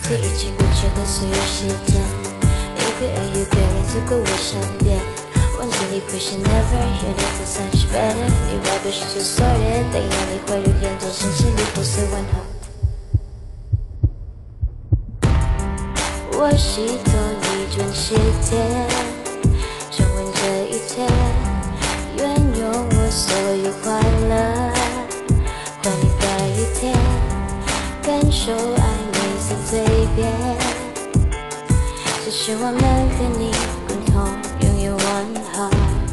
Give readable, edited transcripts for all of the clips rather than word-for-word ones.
就一去不去的所有时间，一个又一个人走过我身边。忘记你不是 never， 有你在 such better， 你外表是最 sorted， 但眼里会流眼中深情里不是问候。我试图逆转时间，重温这一切，愿用我所有欢乐换你的一天，感受爱你在嘴边，只是我们和你共同拥有one heart。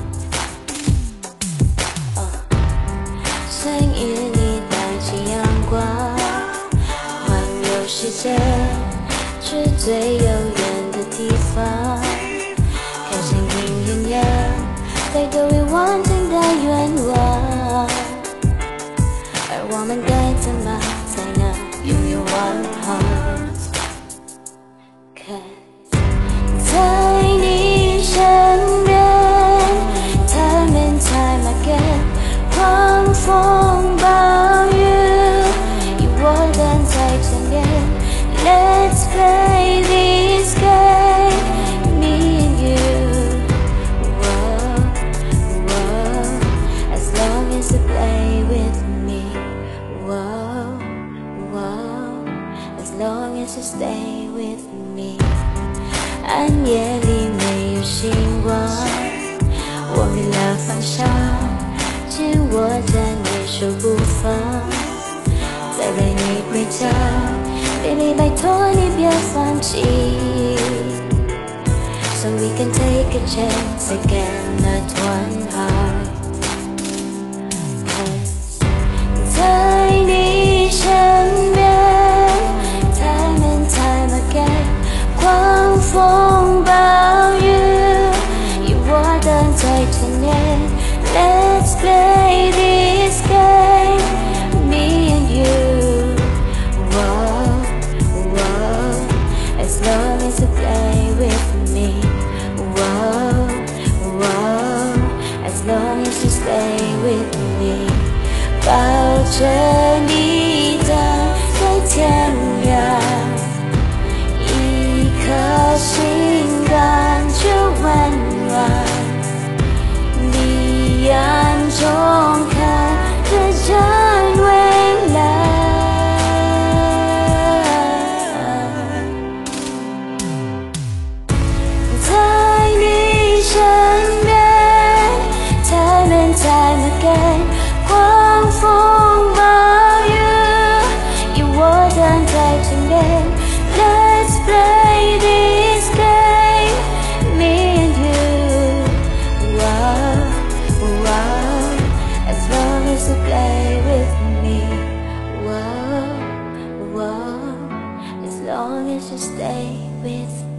曾与你带进阳光，环游世界，去最遥远的地方，看星星艳阳，带着未完成的愿望。而我们该怎么才能拥有one heart？ 在你身边 ，time and time again， 狂风暴雨，有我站在身边。Let's play this game, me and you. Whoa, whoa, as long as you play with me. Whoa, whoa, as long as you stay with me. 暗夜里没有星光，我迷了方向，紧握着你手不放，再带你回家。Baby， 拜托你别放弃 ，So we can take a chance again at one heart。在你身边 ，time and time again， 狂风暴雨，有我等在前面。Let's play this game, me and you。As long as you play with me, whoa, whoa, as long as you stay with me， 抱着你等在天涯，一颗心感觉温暖，你眼中看着真未来。Time again， 狂风暴雨，有我站在身边。Let's play this game, me and you. Whoa, whoa, as long as you play with me. Whoa, whoa, as long as you stay with me.